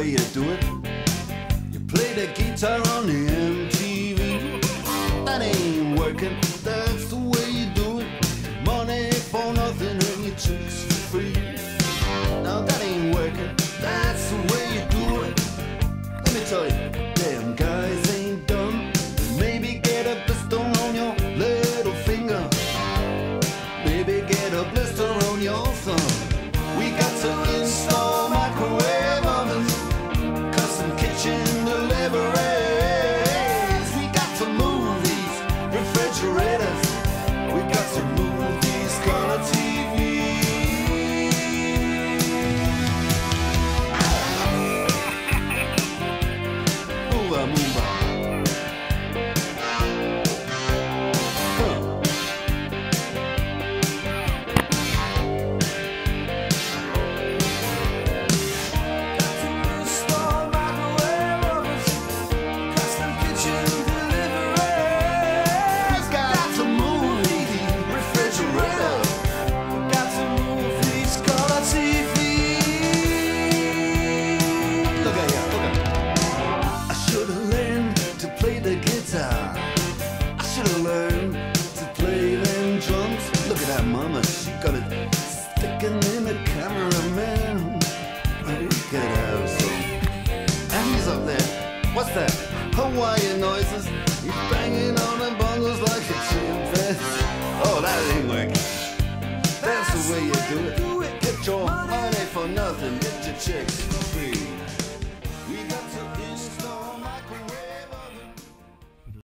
you do it. You play the guitar on the MTV. That ain't working, that's the way you do it. Money for nothing and your chicks for free. Now that ain't working, that's the way you do it. Let me tell you, damn guys ain't dumb. Maybe get a blister on your little finger. Maybe get a blister on your thumb. We got to install microwave ovens, custom kitchen deliveries. We got to move these refrigerators. We got to move these color TVs. Move on, move on. I should've learned to play them drums. Look at that mama, she got it sticking in the cameraman. Look at her, so. And he's up there. What's that? Hawaiian noises. He's banging on the bongos like